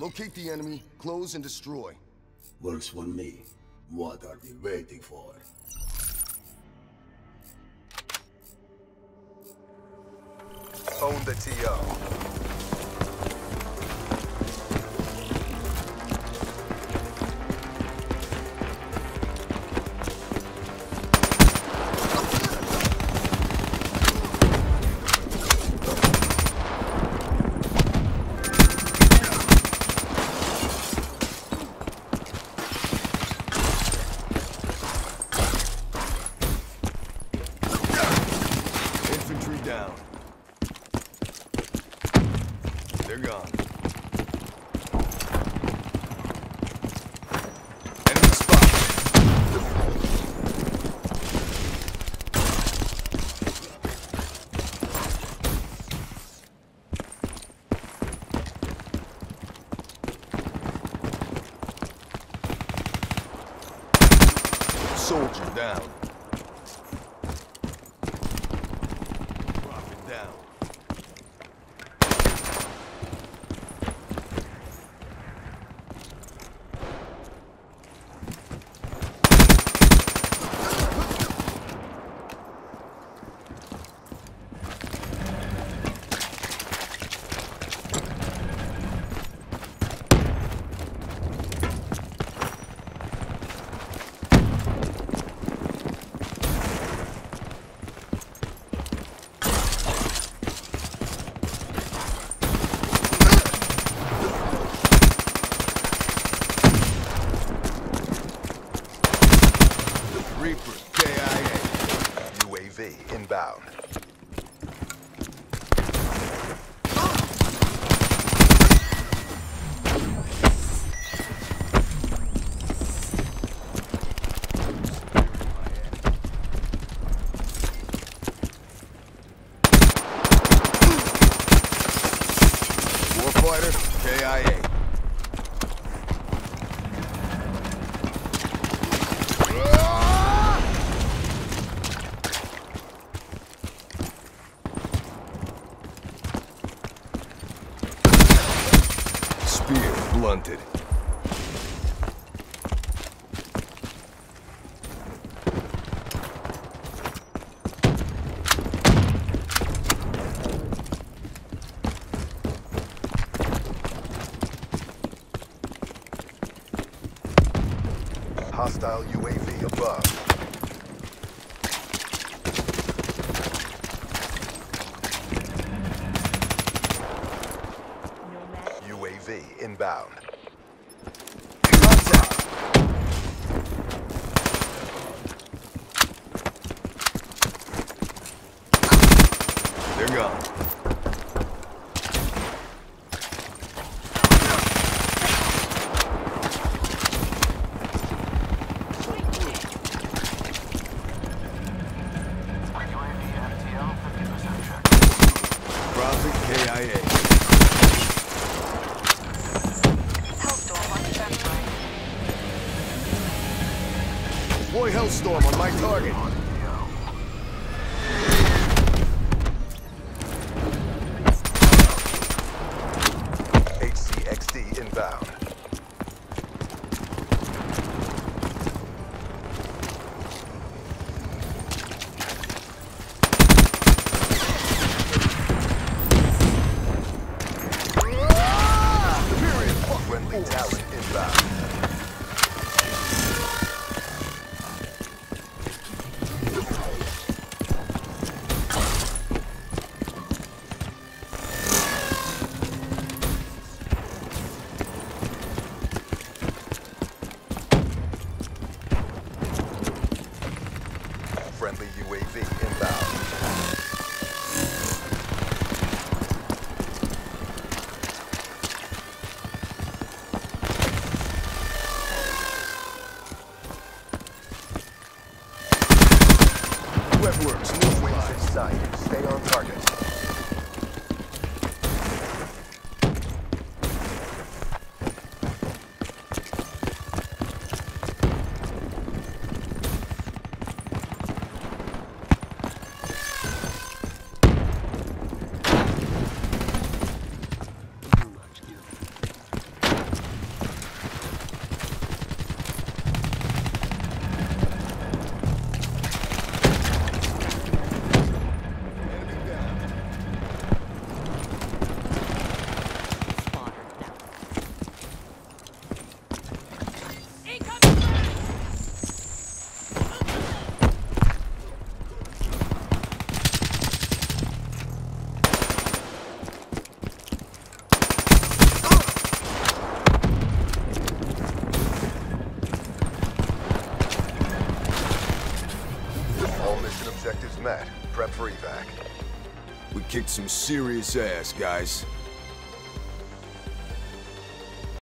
Locate the enemy, close and destroy. Works for me. What are they waiting for? Own the TO. Infantry down. They're gone. Enemy spot. Soldier down. Dropping down. Reaper, KIA. UAV inbound. Warfighter, KIA. Spear blunted. Hostile UAV above. UAV inbound. Contact! They're gone. Profit KIA. Boy, Hellstorm on my target. HCXD inbound. Friendly talent inbound. Friendly UAV inbound. Webworks, New wings in sight. Stay on target. Mission objectives met. Prep for evac. We kicked some serious ass, guys.